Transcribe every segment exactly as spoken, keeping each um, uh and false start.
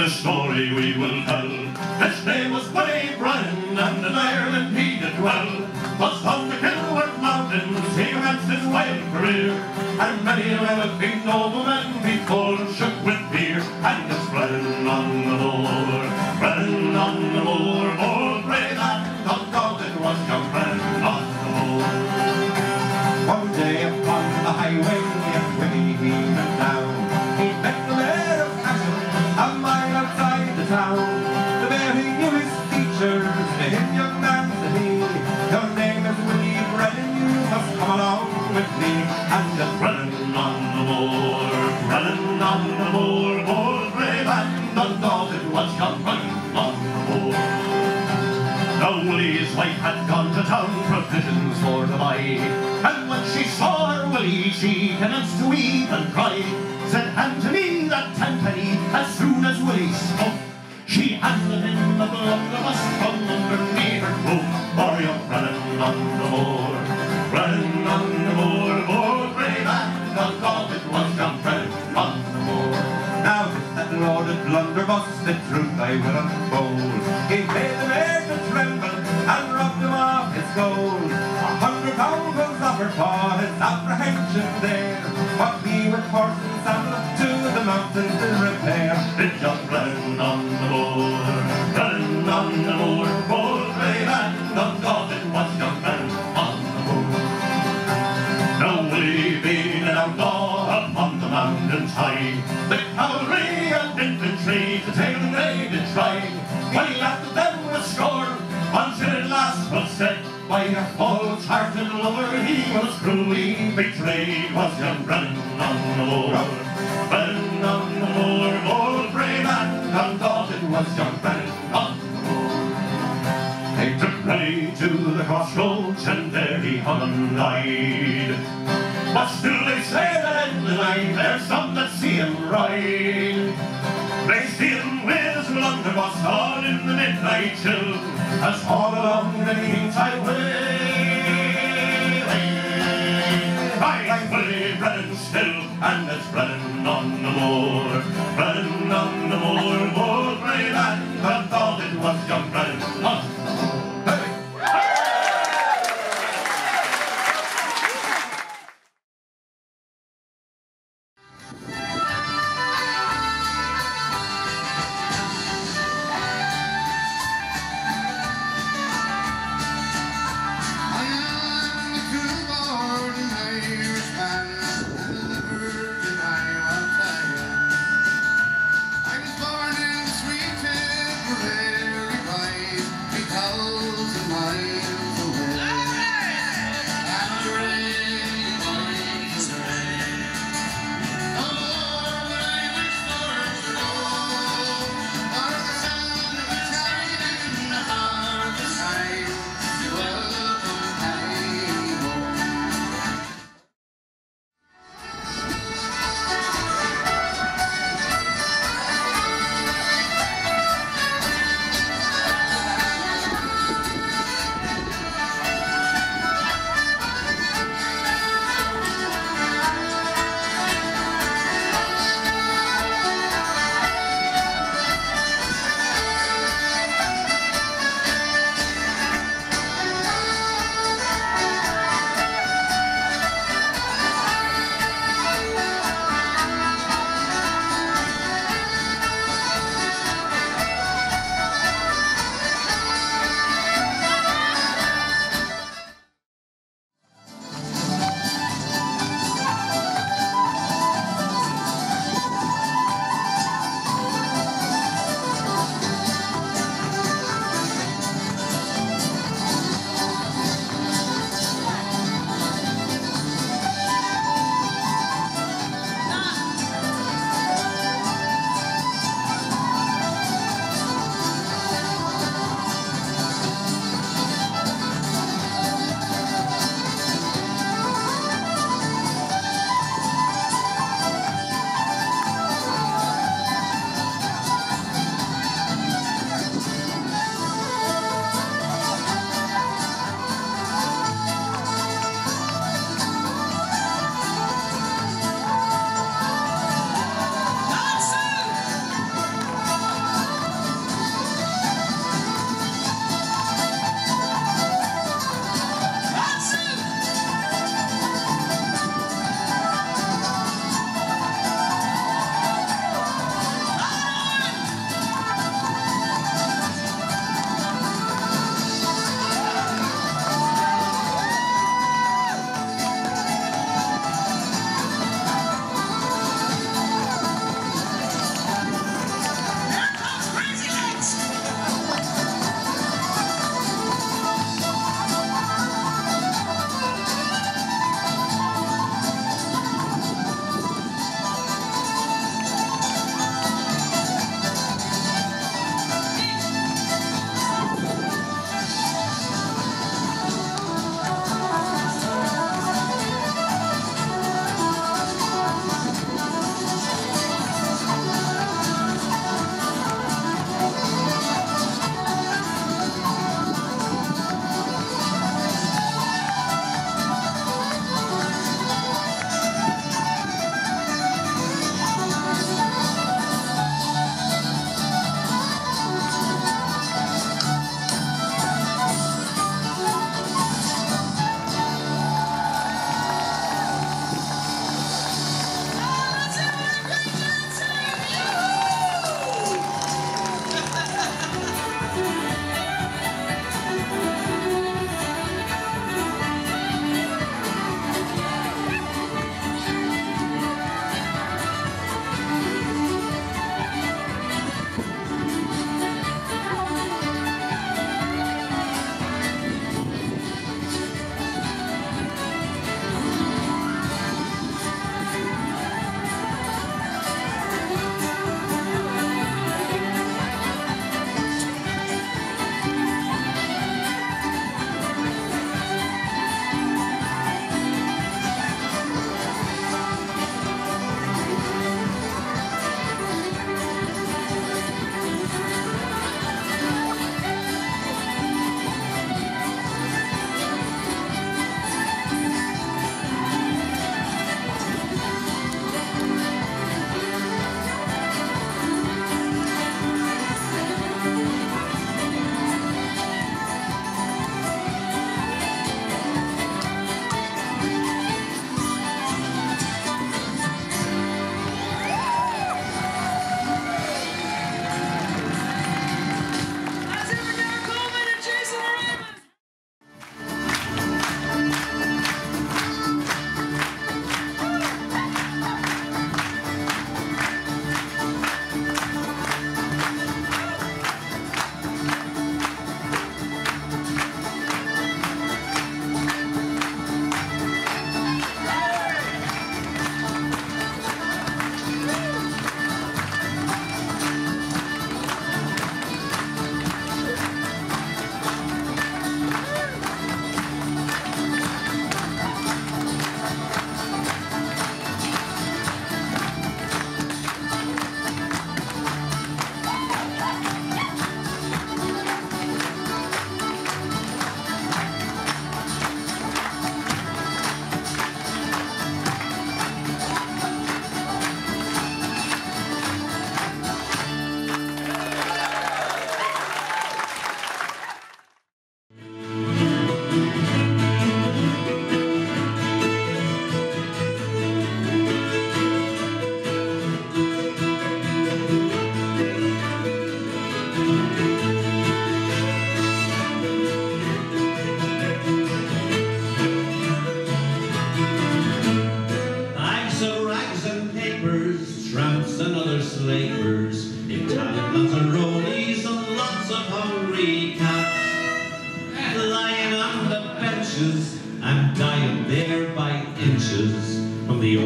the story we will tell. His name was Willie Brennan, and in Ireland he did well. Was on the Kilworth Mountains, he commenced his wild career, and many a well-being nobleman before shook with fear. And it's Brennan on the moor, Brennan on the moor, old brave and undaunted was young Brennan on the moor. One day upon the highway, Willie he went down. He met the mayor of Cashel, a mile outside the town. The mayor, he knew his features, to him young man said he, your name is Willie Brennan, you must come along with me. And just Brennan on the moor, Brennan on the moor, old brave and undaunted was young Brennan on the moor. Now Willie's wife had gone to town, provisions for to buy, and when she saw her Willie, she commenced to weep and cry. Said, hand to me that tenpenny, as soon as Willie spoke. She handed him a blunderbuss from underneath her cloak. For young Brennan on the moor, Brennan on the moor, old brave and undaunted was young Brennan on the moor. Now if that loaded blunderbuss, the truth I will unfold. He made the mayor to tremble and robbed him of his gold. A hundred pound was offered for his apprehension there, but he with horse and saddle to the mountains to repair. Did young Brennan on the moor, Brennan on the moor, old brave and undaunted was young Brennan on the moor. Now Willie being an outlaw upon the mountains high, the cavalry and infantry to take him they did try. When he laughed at them with scorn, until at last was said, by a false-hearted lover he was cruelly betrayed. Was young Brennan on the moor, Brennan on the moor, old brave and undaunted was young Brennan on the moor. They took Willie to the crossroads and there he hung and died. But still they say that in the night there's some that see him ride. They see him with his blunderbuss on in the midnight chill, as all along the King's Highway. Aye, Willie Brennan still, and it's Brennan on the moor, Brennan on the moor, old brave and undaunted was young Brennan on the moor. Hey! I was born in sweet Tipperary.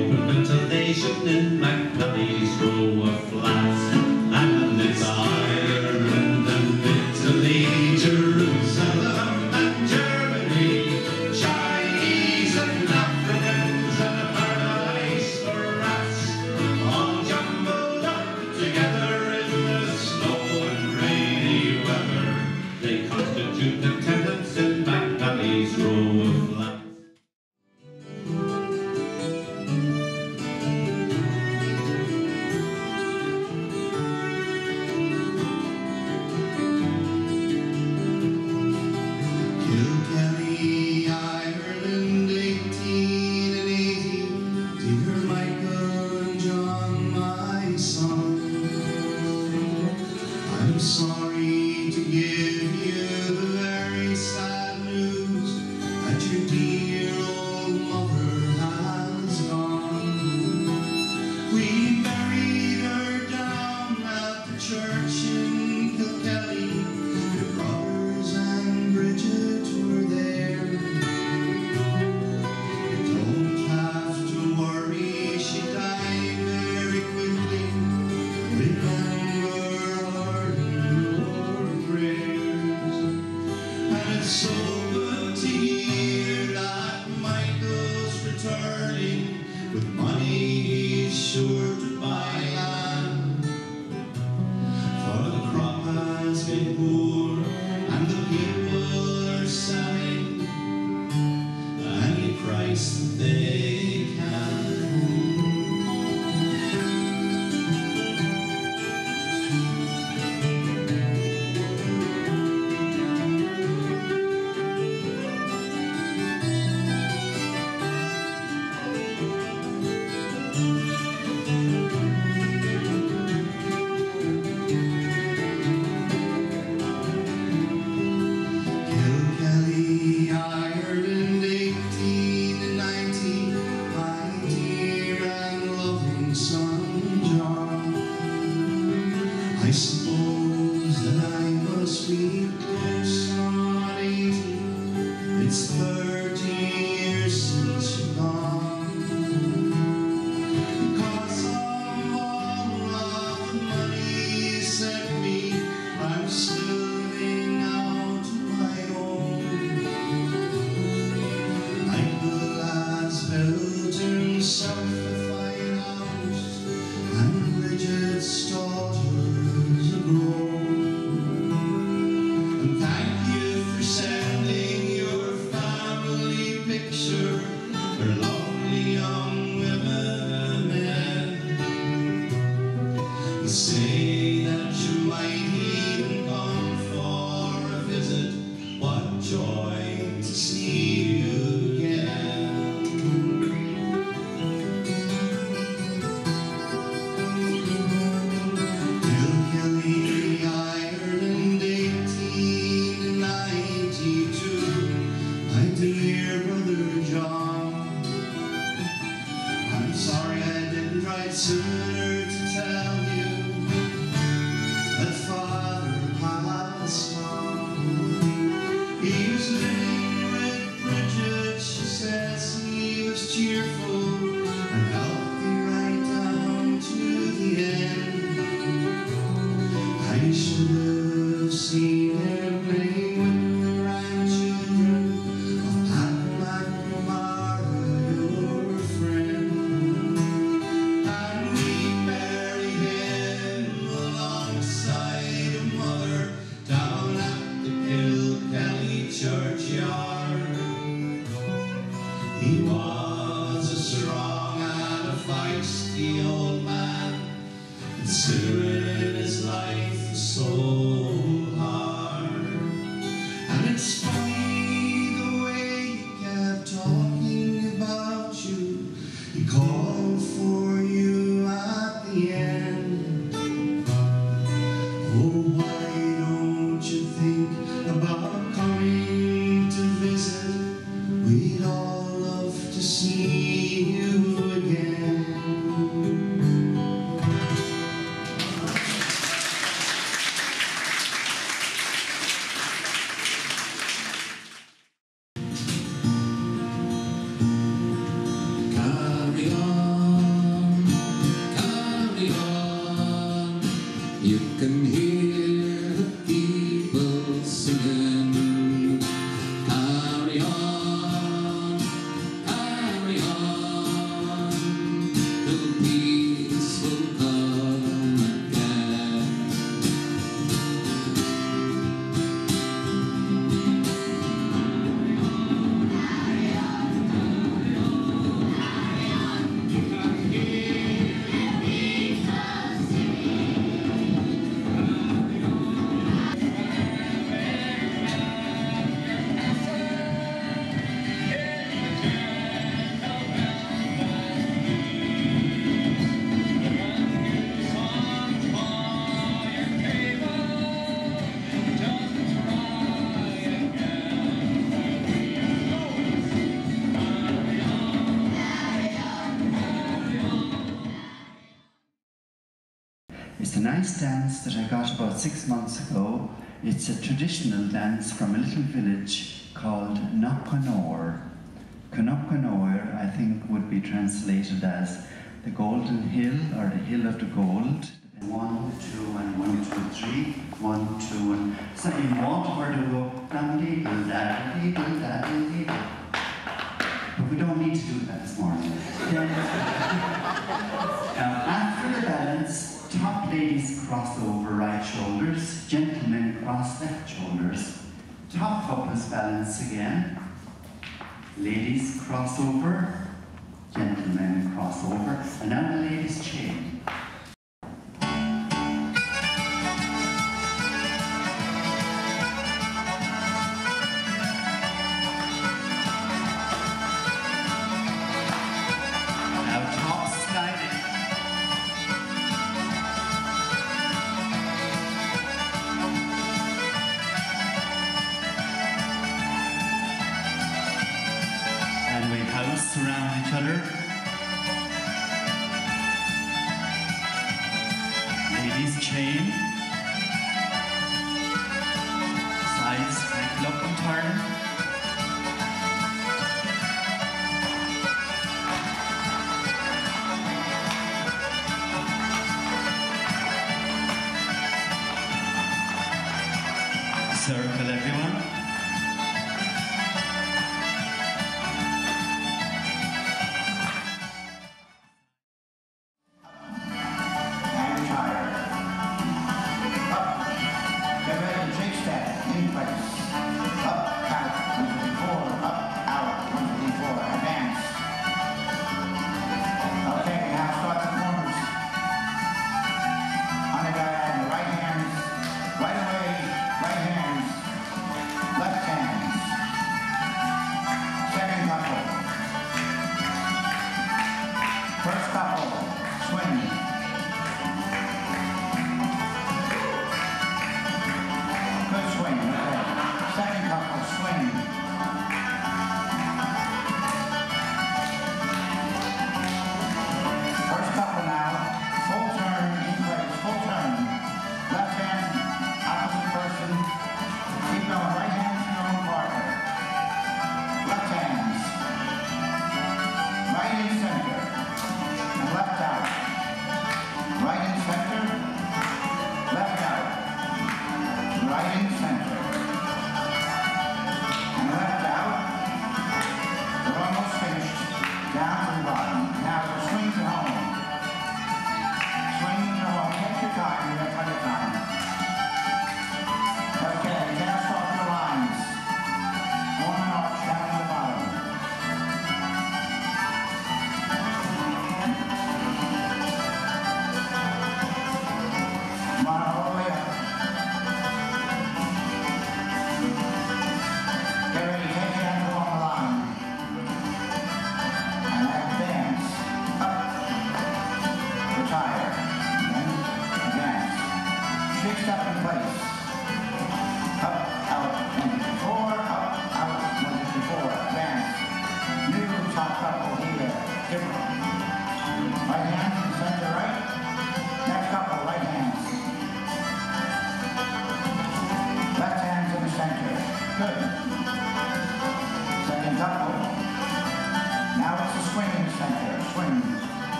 open ventilation in McNally's row of flats. And it's Ireland and Italy, Jerusalem and Germany, Chinese and Africans and a paradise for rats, all jumbled up together in the snow and rainy weather. They constitute attendance in McNally's row of flats. It's a nice dance that I got about six months ago. It's a traditional dance from a little village called Knockanoir. Knockanoir, I think, would be translated as the Golden Hill or the Hill of the Gold. One, two, and one, two, three. One, two, and so you want her to go dum deedle da deedle da deedle. But we don't need to do that this morning. Now, after the balance, top ladies cross over right shoulders, gentlemen cross left shoulders. Top couples balance again. Ladies cross over, gentlemen cross over, and now the ladies chain. Around each other. Ladies chain. Sides ankle up and turn. Circle everyone.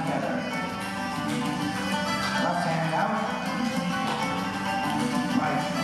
Right.